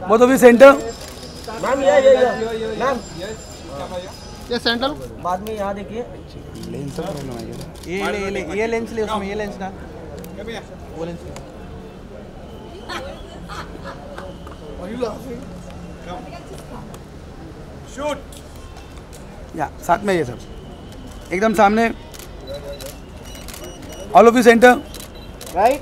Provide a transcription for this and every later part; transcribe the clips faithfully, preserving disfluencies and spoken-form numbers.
both of you center. Ma'am ये ये ये मैम ये सेंटर बाद में यहाँ देखिए लेंस का प्रॉब्लम है क्या? ये ले ले ये लेंस ले उसमें ये लेंस ना वो लेंस शूट या साथ में ये सब एकदम सामने. All of you center. Right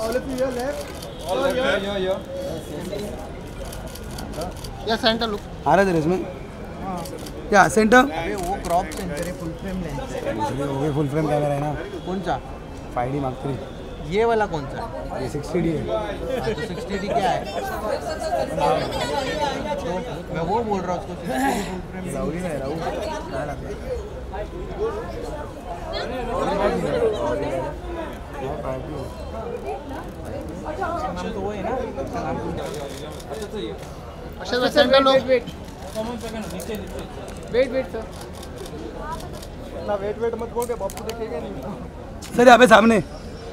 ये सेंटर लुक आ रहा है तेरे इसमें. या सेंटर. अबे वो क्रॉप सेंटर है फुल फ्रेम लेंस है. इसलिए वो भी फुल फ्रेम कैमरा है ना. कौन सा फाइव डी मार्क थ्री. ये वाला कौन सा है? ये सिक्सटी डी है. हाँ, तो सिक्सटी डी क्या है? तो मैं वो बोल रहा हूँ उसको फुल फ्रेम राहुल है राहुल. नाम तो वो है ना उसका नाम अच्छा तो centre look wait wait sir ना वेट वेट मत बोल के बापू देखेगा नहीं. सर यहाँ पे सामने.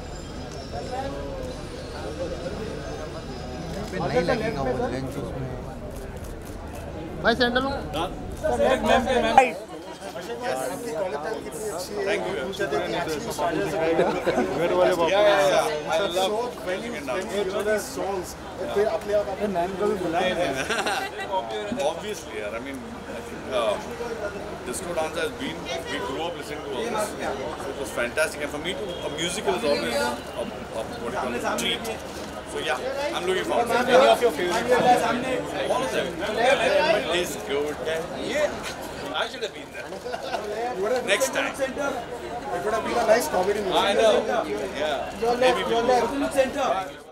नहीं लगेगा वो लेंस उसमें. भाई centre look Thank you. Yeah, yeah, yeah. I love when you hear these songs. फिर अपने आप अपने नाम को भी बुलाएं. Obviously, I mean, disco dance has been. We grew up listening to all this. So it was fantastic, and for me, to a musical is always a, a, a what do you call it, treat. So yeah, I'm looking forward to it. Any of your favorites? All of them. It's good. Yeah. I should have been there. Next time. It would have been a nice comedy movie. I know. Yeah. Your left, your left. Center.